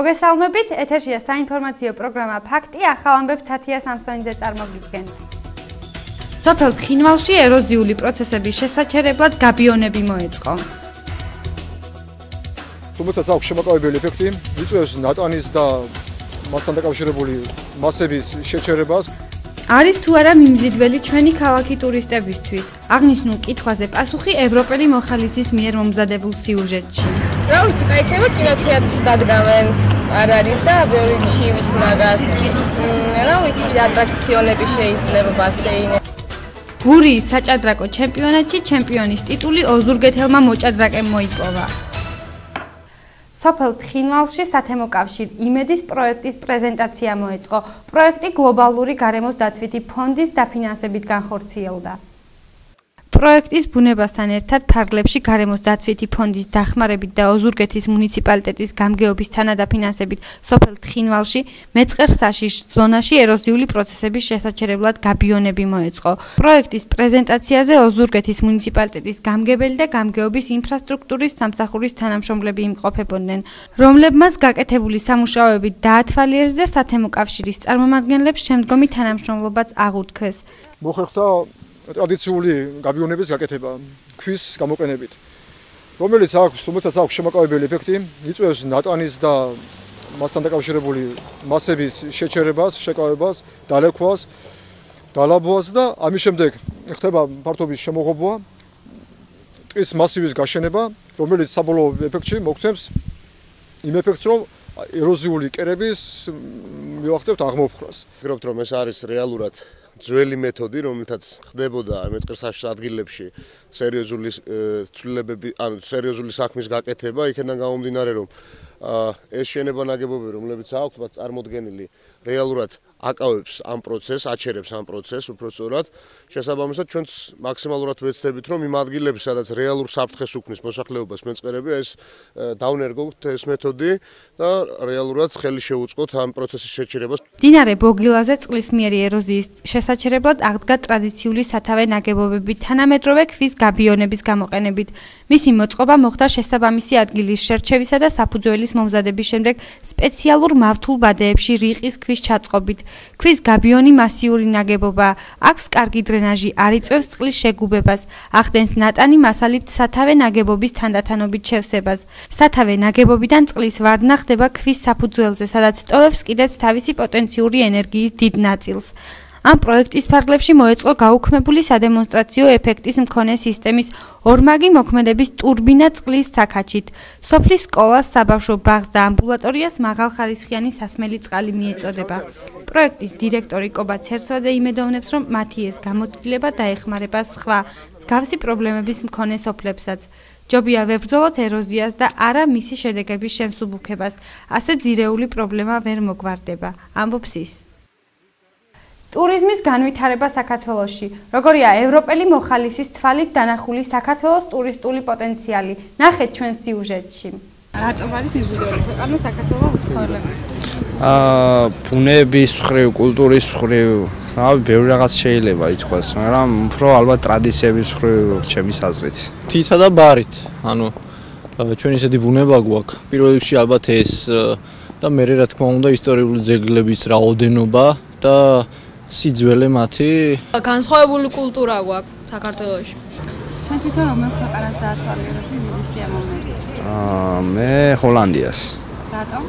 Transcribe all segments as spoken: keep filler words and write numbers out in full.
მოგესალმებით, ეთერშია საინფორმაციო პროგრამა ფაქტი, ახალ ამბებს თათია სამსონიძე წარმოგიდგენთ. სოფელ თხინვალში ეროზიული პროცესების შესაჩერებლად გაბიონები მოეწყო. თუმცა აქვს შემაკავებელი ეფექტი, იწვევს ნატანის და მასთან დაკავშირებული მასების შეჩერებას. არის თუ არა მიმზიდველი ჩვენი ქალაქი ტურისტებისთვის? აღნიშნულ კითხვაზე პასუხი ევროპელი მოხალისის მიერ მომზადებულ სიუჟეტში. რა ვიცი, კაიქება კინოთეატრს დადგამენ, არ არის და ბევრი ჩივის მაგას. რა ვიცი, ატრაქციონები შეიძლება ბასეინი. გურიის საჭადრაკო ჩემპიონატში ჩემპიონის ტიტული ოზურგეთელმა მოჭადრაკემ მოიპოვა. სოფელ თხინვალში სათემო კავშირ იმედის პროექტის პრეზენტაცია მოეწყო. პროექტი გლობალური გარემოს დაცვითი ფონდის დაფინანსებით განხორციელდა. პროექტის ბუნებასთან ერთად ფარგლებში გარემოს დაცვითი ფონდის დახმარებით და ოზურგეთის მუნიციპალიტეტის გამგეობის თანადაფინანსებით სოფელ თხინვალში მეწყერ-საშიშ ზონაში ეროზიული პროცესების შესაჩერებლად გაბიონები მოეწყო. პროექტის პრეზენტაციაზე ოზურგეთის მუნიციპალიტეტის გამგებელი და გამგეობის ინფრასტრუქტურის სამსახურის თანამშრომლები იმყოფებოდნენ, რომლებმაც გაკეთებული სამუშაოებით დაათვალიერეს და სათემო კავშირის წარმომადგენლებს შემდგომი თანამშრომლობაც აღუთქვეს. მოხერხდა ტრადიციული გაბიონების გაკეთება ქვის გამოყენებით, რომელიც აქვს, თუმცა აქვს შემაკავებელი ეფექტი, იწვევს ნატანის და მასთან დაკავშირებული მასების შეჩერებას, შეკავებას, დალექვას, დალაბვას და ამის შემდეგ ხდება ფართობის შემოღობა, ტყის მასივის გაშენება, რომელიც საბოლოო ეფექტში მოგცემს იმ ეფექტს, რომ ეროზიული კერების მივაღწევთ აღმოფხრას. ვფიქრობთ, რომ ეს არის რეალურად ძველი მეთოდი, რომელთაც ხდებოდა მეწყერ-საშიშ ადგილებში სერიოზული ცვლილებები, ანუ სერიოზული საქმის გაკეთება, იქიდან გამომდინარე, რომ ეს შენება ნაგებობები, რომლებიც აქვს წარმოდგენილი, რეალურად აკავებს ამ პროცესს, აჩერებს ამ პროცესს, უფრო სწორად, შესაბამისად ჩვენც მაქსიმალურად ვეცდებით, რომ იმ ადგილებში, სადაც რეალურ საფრთხეს უქმნის მოსახლეობას მეწყერები, ეს დავნერგოთ ეს მეთოდი და რეალურად ხელი შეუწყოთ ამ პროცესის შეჩერებას. მდინარე ბოგილაზე წყლისმიერი ეროზიის შესაჩერებლად აღდგა ტრადიციული სათავე ნაგებობები თანამედროვე ქვის გაბიონების გამოყენებით. მისი მოწყობა მოხდა შესაბამისი ადგილის შერჩევისა და საფუძველის მომზადების შემდეგ სპეციალურ მავთულ ბადეებში რიყის ქვის ჩაწყობით. ქვის გაბიონი მასიური ნაგებობაა, აქვს კარგი დრენაჟი, არ იწვევს წყლის შეგუბებას, ახდენს ნატანი მასალით სათავე ნაგებობის თანდათანობით შევსებას. სათავე ნაგებობიდან წყლის ვარდნა ხდება ქვის საფუძველზე, სადაც ტოვებს კიდეც თავისი პოტენციური ენერგიის დიდ ნაწილს. ამ პროექტის ფარგლებში მოეწყო გაუქმებული სადემონსტრაციო ეფექტის მქონე სისტემის ორმაგი მოქმედების ტურბინა წყლის საქაჩით. სოფლის სკოლას, საბავშვო ბაღს და ამბულატორიას მაღალხარისხიანი სასმელი წყალი მიეწოდება. პროექტის დირექტორი კობა ცერცვაძე იმედოვნებს, რომ მათი ეს გამოცდილება დაეხმარება სხვა მსგავსი პრობლემების მქონე სოფლებსაც. ჯობია ვებრძოლოთ ეროზიას და არა მისი შედეგების შემსუბუქებას. ასე ძირეული პრობლემა ვერ მოგვარდება, ამბობს ის. ტურიზმის განვითარება საქართველოში. როგორია ევროპელი მოხალისის თვალით დანახული საქართველოს ტურისტული პოტენციალი? ნახეთ ჩვენ სიუჟეტში. რატომ არის მიმზიდველი ქვეყანა საქართველოს უცხოელებისთვის? აა, ბუნების მხრივ, კულტურის მხრივ, რავი, ბევრი რაღაც შეიძლება ითქვას, მაგრამ უფრო ალბათ ტრადიციების მხრივ ჩემი აზრით. თითა და ბარით. ანუ ჩვენ ისეთი ბუნება გვაქვს. პირველ რიგში ალბათ ეს და მე რა თქმა უნდა ისტორიული ძეგლების რაოდენობა და სიძველე მათი განსხვავებული კულტურა გვაქვს საქართველოში. ჩვენ თვითონ რომელ ქვეყანას დაათვალიერებთ დიდი სიამოვნებით? აა, მე ჰოლანდიას. რატომ?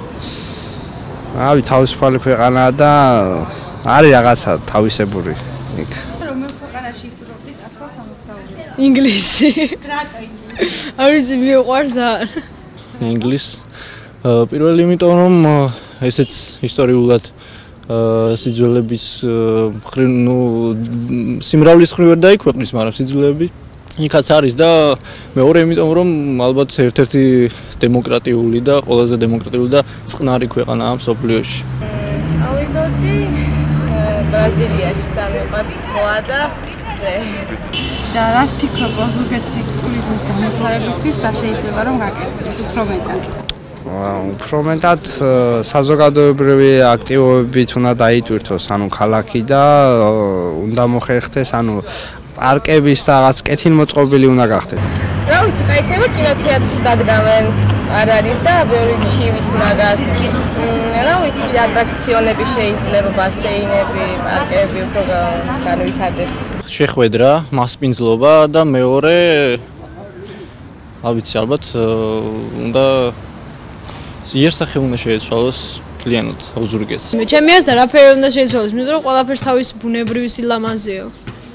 რავი, თავისუფალი ქვეყანაა და არის რაღაცა თავისებური იქ. რომელ ქვეყანაში ისურვებთ წასვლა სამოგზაუროდ? ინგლისი. რატო ინგლისი? არ ვიცი, მიყვარს ძალიან. ინგლისი. პირველი იმიტომ რომ ესეც ისტორიულად სიძველების მხრივ, ნუ სიმრავლის მხრივ ვერ დაიქვეყნის, მაგრამ სიძველები იქაც არის და მეორე იმიტომ რომ ალბათ ერთ-ერთი დემოკრატიული და ყველაზე დემოკრატიული და წყნარი ქვეყანაა მსოფლიოში. ავიდოდი ბრაზილიაში, წამიყვარს ზღვა და ზე. და რა ვფიქრობ, ოზურგეთის ტურიზმის განვითარებისთვის რა შეიძლება რომ გაკეთდეს უფრო მეტად? უფრო მეტად საზოგადოებრივი აქტივობებით უნდა დაიტვირთოს, ანუ ქალაქი და უნდა მოხერხდეს, ანუ პარკების და რაღაც კეთილმოწყობილი უნდა გახდეთ. რა ვიცი, кайფება კინოთეატრში დადგამენ, არ არის და ბევრი ჩივის მაგას. რა ვიცი, ატრაქციონები შეიძლება, ბასეინები, პარკები უფრო განვითარდეს. შეხვედრა, მასპინძლობა და მეორე ავიცი ალბათ უნდა იერსახე უნდა შეეცვალოს მთლიანად უზურგეს. ჩემი აზრით რაფერი უნდა შეიცვალოს, იმიტომ რომ ყველაფერს თავის ბუნებრივი სილამაზეა.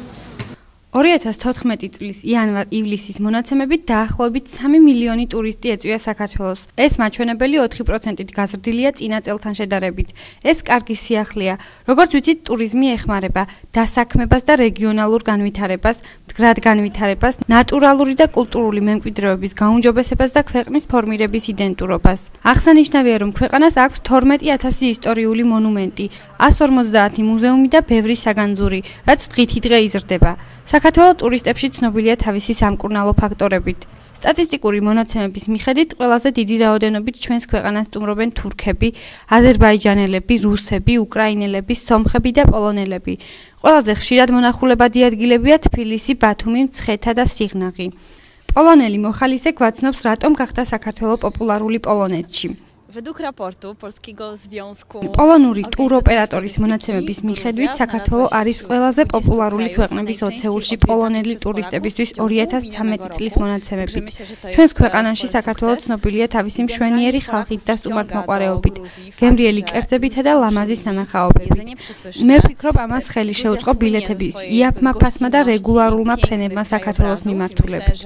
ორი ათას თოთხმეტი წლის იანვარ-ივლისის მონაცემებით დაახლოებით სამი მილიონი ტურისტი ეწვია საქართველოს. ეს მაჩვენებელი ოთხი პროცენტით გაზრდილია წინა წელთან შედარებით. ეს კარგი სიახლეა. როგორც ვიცით, ტურიზმი ეხმარება დასაქმებას და რეგიონალურ განვითარებას, მდგრად განვითარებას, ნატურალური და კულტურული მემკვიდრეობის გაუმჯობესებას და ქვეყნის ფორმირების იდენტურობას. აღსანიშნავია, რომ ქვეყანას აქვს თორმეტი ათასი ისტორიული მონუმენტი, ას ორმოცდაათი მუზეუმი და ბევრი საგანძური, რაც დღითიდღე იზრდება. საქართველოს ტურისტებში ცნობილია თავისი სამკურნალო ფაქტორებით. სტატისტიკური მონაცემების მიხედვით, ყველაზე დიდი რაოდენობით ჩვენს ქვეყანას სტუმრობენ თურქები, აზერბაიჯანელები, რუსები, უკრაინელები, სომხები და პოლონელები. ყველაზე ხშირად მონახულებადი ადგილებია თბილისი, ბათუმი, მცხეთა და სიღნაღი. პოლონელი მოხალისე გვაცნობს, რატომ გახდა საქართველოს პოპულარული პოლონეთში. Według raportu Polskiego Związku პოლონური ტუროპერატორის მონაცემების მიხედვით, საქართველოს არის ყველაზე პოპულარული ქვეყნების ოცეულში პოლონელი ტურისტებისთვის ორი ათას ცხრამეტი წლის მონაცემებით. ჩვენს ქვეყანაში საქართველოს ცნობილია თავისი მშვენიერი ხალხით და სტუმართმოყვარეობით, გემრიელი კერძებითა და ლამაზი სანახაობებით. მე ვფიქრობ, ამას ხელი შეუწყო ბილეთების იაფმა ფასმა და რეგულარულმა ფრენებმა საქართველოს მიმართულებით.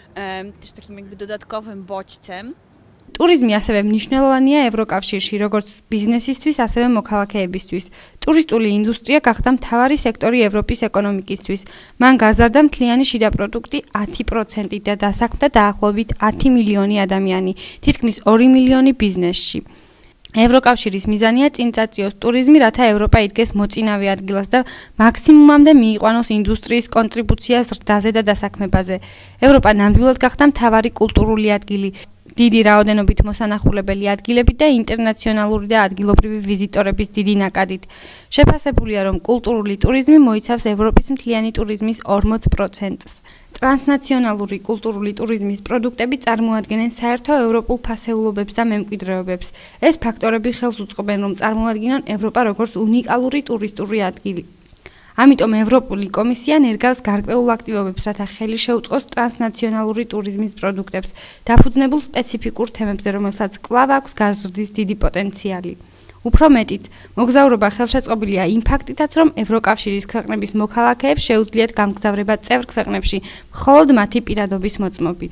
też takim jakby dodatkowym bodźcem. ტურიზმი ასევე მნიშვნელოვანია ევროკავშირში, როგორც ბიზნესისთვის, ასევე მოქალაქეებისთვის. ტურისტული ინდუსტრია გახდა მთავარი სექტორი ევროპის ეკონომიკისთვის. მან გაზარდა მთლიანი შიდა პროდუქტი ათი პროცენტით და დასაქმდა დაახლოებით ათი მილიონი ადამიანი, თითქმის ორი მილიონი ბიზნესში. ევროკავშირის მიზანია წინ წაწიოს ტურიზმი, რათა ევროპა იდგეს მოწინავე ადგილას და მაქსიმუმამდე მიიყვანოს ინდუსტრიის კონტრიბუცია ზრდაზე და დასაქმებაზე. ევროპა ნამდვილად გახდა მთავარი კულტურული ადგილი. დიდი რაოდენობით მოსანახულებელი ადგილები და ინტერნაციონალური და ადგილობრივი ვიზიტორების დიდი ნაკადით. შეფასებულია, რომ კულტურული ტურიზმი მოიცავს ევროპის მთლიანი ტურიზმის ორმოც პროცენტს. ტრანსნაციონალური კულტურული ტურიზმის პროდუქტები წარმოადგენენ საერთო ევროპულ ფასეულობებს და მემკვიდრეობებს. ეს ფაქტორები ხელს უწყობენ, რომ წარმოადგინონ ევროპა როგორც უნიკალური ტურისტული ადგილი. ამიტომ ევროპული კომისია ნერგავს გარკვეულ აქტივობებს, რათა ხელი შეუწყოს ტრანსნაციონალური ტურიზმის პროდუქტებს, დაფუძნებულ სპეციფიკურ თემებზე, რომელსაც კვლავ აქვს გაზრდის დიდი პოტენციალი. უფრო მეტიც, მოგზაურობა ხელშეწყობილია იმ ფაქტითაც, რომ ევროკავშირის ქვეყნების მოქალაქეებს შეუძლიათ გამგზავრება წევრ ქვეყნებში, მხოლოდ მათი პირადობის მოწმობით.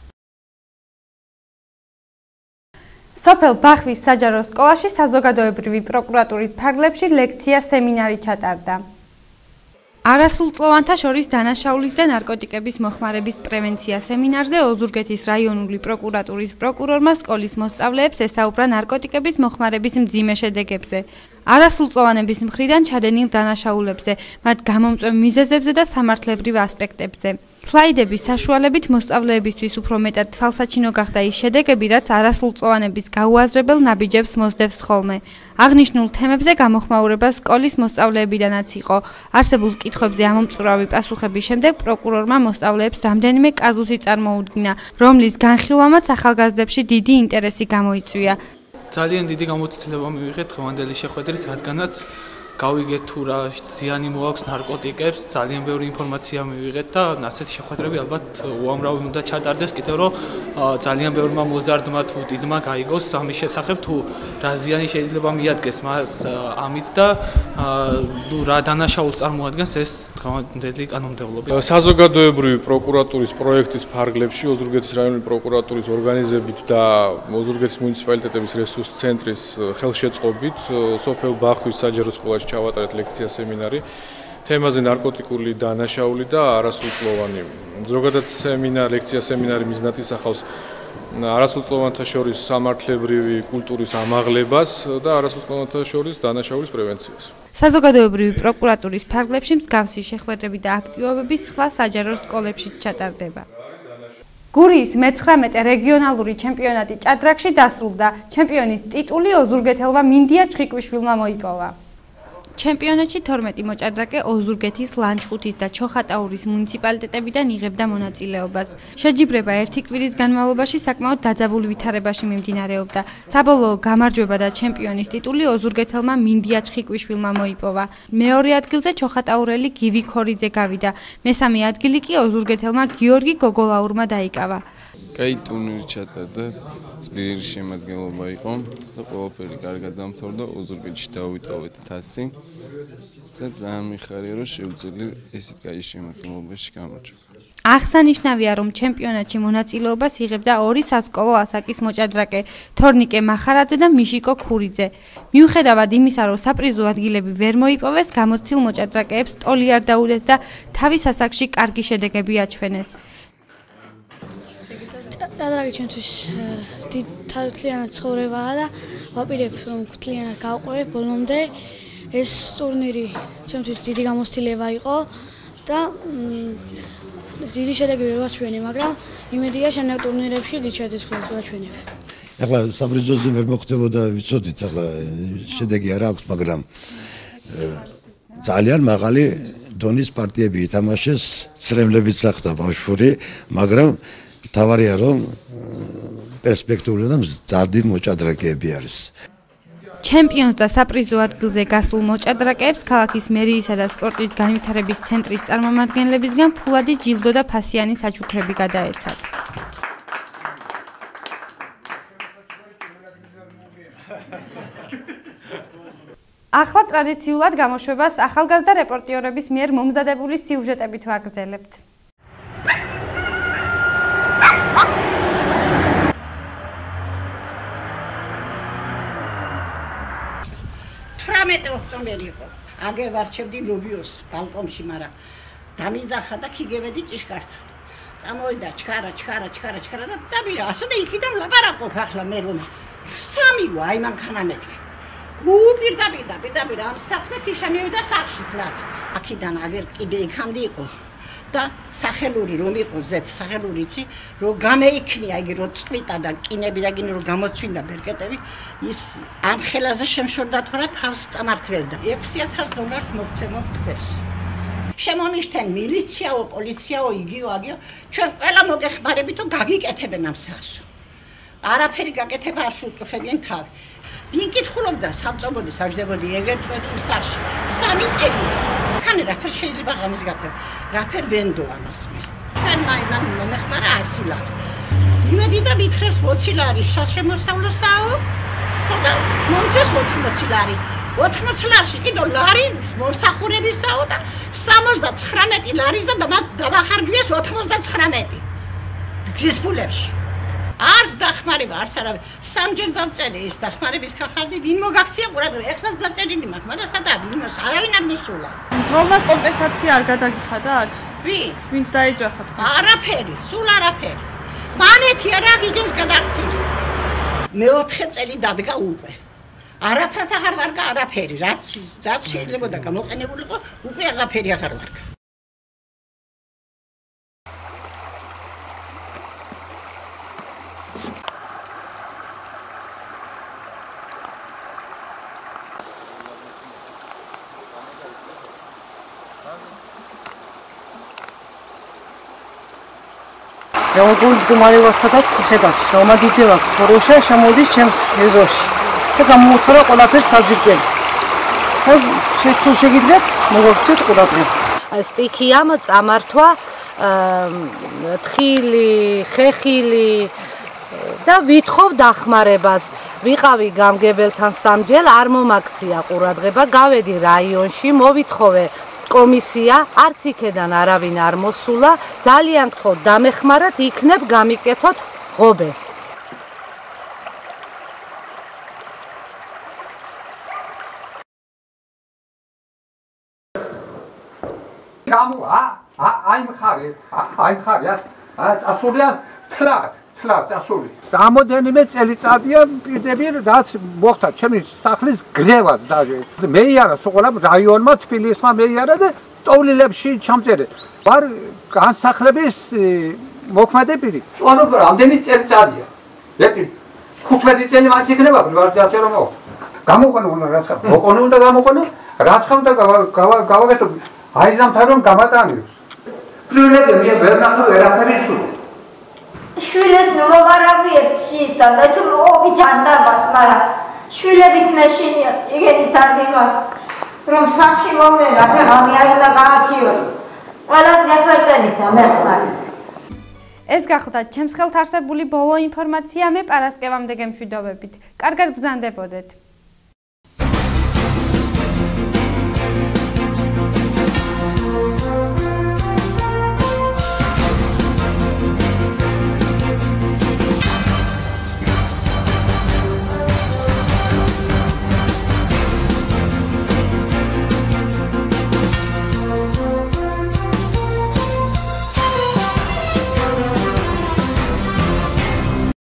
სოფელ ბახვის საჯარო სკოლაში საზოგადოებრივი პროკურატურის ფარგლებში ლექცია სემინარი ჩატარდა. არასრულწლოვანთა შორის დანაშაულის და ნარკოტიკების მოხმარების პრევენცია სემინარზე ოზურგეთის რაიონული პროკურატურის პროკურორმა სკოლის მოსწავლეებს ესაუბრა ნარკოტიკების მოხმარების მძიმე შედეგებზე, არასრულწლოვანების მხრიდან ჩადენილ დანაშაულებზე, მათ გამომწვევ მიზეზებზე და სამართლებრივ ასპექტებზე. სლაიდების საშუალებით მოსწავლეებისთვის უფრო მეტად თვალსაჩინო გახდა ის შედეგები, რაც არასრულწლოვანების გაუაზრებელ ნაბიჯებს მოსდევს ხოლმე. აღნიშნულ თემებზე გამოხმაურება სკოლის მოსწავლეებიდანაც იყო. არსებულ კითხვებზე ამომწურავი პასუხების შემდეგ პროკურორმა მოსწავლეებს რამდენიმე კაზუსი წარმოუდგინა, რომლის განხილვამაც ახალგაზრდებში დიდი ინტერესი გამოიწვია. ძალიან დიდი გამოცდილება მივიღეთ დღევანდელი შეხვედრით, რადგანაც გავიგეთ თუ რა ზიანი მოაქვს ნარკოტიკებს, ძალიან ბევრი ინფორმაცია მივიღეთ და ასეთი შეხვედრები ალბათ უამრავი უნდა ჩატარდეს, კიდევ რომ ძალიან ბევრმა მოზარდმა თუ დიდმა გაიგოს ამის შესახებ, თუ რა ზიანი შეიძლება მიადგეს მას ამით და ნუ რა დანაშაულს წარმოადგენს ეს დღევანდელი კანონმდებლობა. საზოგადოებრივი პროკურატურის პროექტის ფარგლებში ოზურგეთის რაიონული პროკურატურის ორგანიზებით და ოზურგეთის მუნიციპალიტეტების რესურს ცენტრის ხელშეწყობით სოფელ ბახვის საჯარო სკოლაში ჩავატარეთ ლექცია სემინარი თემაზე ნარკოტიკული დანაშაული და არასრულწლოვანი. ზოგადად სემინარი, ლექცია სემინარი მიზნად ისახავს არასრულწლოვანთა შორის სამართლებრივი კულტურის ამაღლებას და არასრულწლოვანთა შორის დანაშაულის პრევენციას. საზოგადოებრივი პროკურატურის ფარგლებში მსგავსი შეხვედრები და აქტივობები სხვა საჯარო სკოლებში ჩატარდება. გურიის მეცხრამეტე რეგიონალური ჩემპიონატი ჭადრაკში დასრულდა. ჩემპიონის ტიტული ოზურგეთელმა მინდია ჩხიკვიშვილმა მოიპოვა. ჩემპიონატში თორმეტი მოჭადრაკე ოზურგეთის, ლანჩხუთის და ჩოხატაურის მუნიციპალიტეტებიდან იღებდა მონაწილეობას. შეჯიბრება ერთი კვირის განმავლობაში საკმაოდ დაძაბულ ვითარებაში მიმდინარეობდა. საბოლოო გამარჯვება და ჩემპიონის ტიტული ოზურგეთელმა მინდია ჩხიკვიშვილმა მოიპოვა. მეორე ადგილზე ჩოხატაურელი გივი ქორიძე გავიდა. მესამე ადგილი კი ოზურგეთელმა გიორგი გოგოლაურმა დაიკავა. კაი ტურნირი ჩატარდა, ძლიერი შემადგენლობა იყო და ყველაფერი კარგად დამთავრდა, ოზურგეთში დავიტოვეთ თასი და ძალიან მიხარია, რომ შევძლი ესეთ კაი შემადგენლობაში გამარჯვება. აღსანიშნავია, რომ ჩემპიონატში მონაწილეობას იღებდა ორი სასკოლო ასაკის მოჭადრაკე, თორნიკე მახარაძე და მიშიკო ქურიძე. მიუხედავად იმისა, რომ საპრიზო ადგილები ვერ მოიპოვეს, გამოცდილ მოჭადრაკეებს ტოლი არ დაუდეს და თავის ასაკში კარგი შედეგები აჩვენეს. ჭადრაკი ჩემთვის თვითლიანად ცხოვრებაა და ვაპირებ რომ თვითლიანად გავყვე ბოლომდე. ეს ტურნირი ჩემთვის დიდი გამოცდილება იყო და დიდი შედეგები ვაჩვენე, მაგრამ იმედია შემდეგ ტურნირებში დიდ შედეგებს ვაჩვენებ. ახლა საპრიზოზე ვერ მოხდებოდა ვიცოდით, ახლა შედეგი არ აქვს, მაგრამ ძალიან მაღალი დონის პარტიები ითამაშეს, ცრემლებით სახდა ბავშვური, მაგრამ თავარია რომ პერსპექტიული და მზარდი მოჭადრაკეები არის. ჩემპიონს და საპრიზო ადგილზე გასულ მოჭადრაკეებს ქალაქის მერიისა და სპორტის განვითარების ცენტრის წარმომადგენლებისგან ფულადი ჯილდო და ფასიანი საჩუქრები გადაეცათ. ახლა ტრადიციულად გამოშვებას ახალგაზრდა რეპორტიორების მიერ მომზადებული სიუჟეტებით ვაგრძელებთ. თვრამეტი ოქტომბერი იყო. აგერ ვარჩევდი ლობიოს ბალკონში, მაგრამ დამიძახა და ქიგებედი ჭიშკართან. წამოვიდა ჩქარა, ჩქარა, ჩქარა, ჩქარა და დაბირა. ასე და იქიდან ლაპარაკობ ახლა მე რომ სამი ვაი მანქანა მეთქი. უპირდაპირ პირდაპირ ამ სახლზე ფიშა მივიდა სახლში თლათ. აქედან აგერ კიდე იქამდე იყო და სახელური რომ იყო ზეთ სახელური იცი რომ გამეიქნია იგი რომ წვიტა და კინები და გინი რომ გამოცვინდა ბერკეტები ის ამ ხელაზე შემშორდა თორა თავს წამართლევდა ექვსი ათას დოლარს მოგცემო თქეს შემომიშთენ მილიციაო პოლიციაო იგიო აგიო ჩვენ ყველა მოგეხმარებით რომ გაგიკეთებენ ამ სახლს არაფერი გაკეთება არ შეუწუხებიან თავი იკითხულობდა სამწობოდი საჯდებოდი ეგრეთ წვედი იმ სახლში სამი წელი ხანი რაფერ შეიძლება ღამის გათებ რაფერ ვენდო ამას მე ჩვენ მაინან მომეხმარა ასი ლარი იმედი და მითხრეს ოცი ლარი შემოსავლოსაო ხოდა მომწეს ოცი ლარი ოთხმოცი ლარში კიდო ლარი მომსახურებისაო და სამოცდაცხრამეტი ლარიზა და დამახარჯვიეს ოთხმოცდაცხრამეტი გზის ფულებში არც დახმარება არც არავის სამჯერ დაწერე ის დახმარების ხახალდი ვინ მოგაქცია ყურადღება ეხლა დაწერილი მაქვს მაგრამ სადა ვინმეს არავინ არ მოსულა მძღოლმა კომპენსაცია არ გადაგიხადათ ვინ ვინც დაეჯახა თქვენ არაფერი სულ არაფერი მანეთი არა გიგებს გადახტილი მეოთხე წელი დადგა უკვე არაფერთ აღარ ვარგა არაფერი რაც რაც შეიძლება და გამოყენებულიყო უკვე აღაფერი აღარ ვარგა როგორ მდგომარეობას ხადად ხედავთ, რომადიდევა ქოროშა შემოდის ჩემს ეზოში და გამოუცხრა ყველაფერს საძირკველი. თუ შეგიძლიათ, მოგაქცევთ ყურადღება. სტიქიამ წამართვა თხილი, ხეხილი და ვითხოვ დახმარებას. ვიყავი გამგებელთან სამჯერ, არ მომაქცია ყურადღება, გავედი რაიონში, მოვითხოვე კომისია, არც იქედან არავინ არ მოსულა, ძალიან გთხოვ დამეხმარათ, იქნებ გამიკეთოთ ღობე. გამო, აი მხარე, აი მხარე, წასულია თლად, თლად წასული. რამოდენიმე წელიწადია პირდაპირ რაც მოხდა ჩემი სახლის გლევაც დაჟე. მეიარა სულ რაიონმა თბილისმა მეიარა და ტოვლილებში ჩამწერე. ვარ განსახლების მოქმედებირი. წონო რამდენი წელიწადია. ერთი ხუთმეტი წელი მას იქნება პრივატიზაცია რომ მოხდა. გამოყენო უნდა რაც მოყენო უნდა გამოყენო რაც ხომ და გავაგეთო აი ზამთარ რომ გამატანიოს. პრივილეგია მე ვერ ნახო ვერაფერი სულ. შვილებს ნოვარავიებს შიდა და თუ ობი ჯანდაბას, მაგრამ შვილების მეშინია იგენის დარგება რომ სახში მომენა და რამე არ უნდა გააქიოს. ყველას გაფერწენით და მე ხმარი. ეს გახლდათ ჩემს ხელთ არსებული ბოლო ინფორმაცია, მე პარასკევამდე გემშვიდობებით. კარგად ბრძანდებოდეთ.